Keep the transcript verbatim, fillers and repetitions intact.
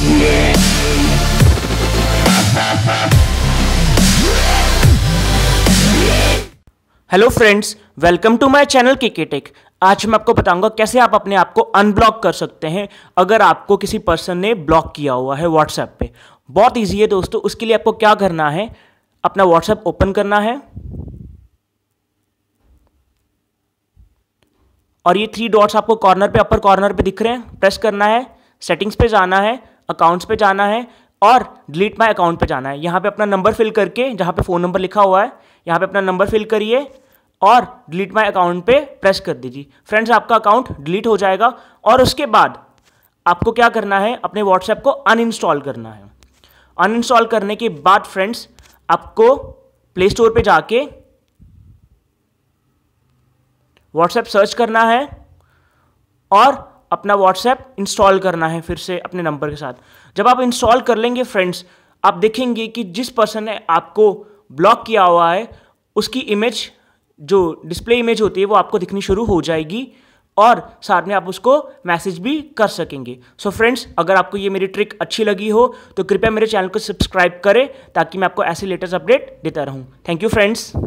Hello friends, welcome to my channel K Tech. आज मैं आपको बताऊंगा कैसे आप अपने आप को अनब्लॉक कर सकते हैं अगर आपको किसी पर्सन ने ब्लॉक किया हुआ है व्हाट्सएप पे। बहुत इजी है दोस्तों। उसके लिए आपको क्या करना है, अपना व्हाट्सएप ओपन करना है और ये थ्री डॉट्स आपको कॉर्नर पे, अपर कॉर्नर पे दिख रहे हैं, प्रेस करना है। सेटिंग्स पे जाना है, अकाउंट्स पे जाना है और डिलीट माय अकाउंट पे जाना है। यहाँ पे अपना नंबर फिल करके, जहाँ पे फ़ोन नंबर लिखा हुआ है, यहाँ पे अपना नंबर फिल करिए और डिलीट माय अकाउंट पे प्रेस कर दीजिए। फ्रेंड्स, आपका अकाउंट डिलीट हो जाएगा और उसके बाद आपको क्या करना है, अपने व्हाट्सएप को अनइंस्टॉल करना है। अनइंस्टॉल करने के बाद फ्रेंड्स, आपको प्ले स्टोर पे जाके व्हाट्सएप सर्च करना है और अपना व्हाट्सएप इंस्टॉल करना है फिर से अपने नंबर के साथ। जब आप इंस्टॉल कर लेंगे फ्रेंड्स, आप देखेंगे कि जिस पर्सन ने आपको ब्लॉक किया हुआ है उसकी इमेज, जो डिस्प्ले इमेज होती है, वो आपको दिखनी शुरू हो जाएगी और साथ में आप उसको मैसेज भी कर सकेंगे। सो so फ्रेंड्स, अगर आपको ये मेरी ट्रिक अच्छी लगी हो तो कृपया मेरे चैनल को सब्सक्राइब करें ताकि मैं आपको ऐसे लेटेस्ट अपडेट देता रहूं। Thank you friends.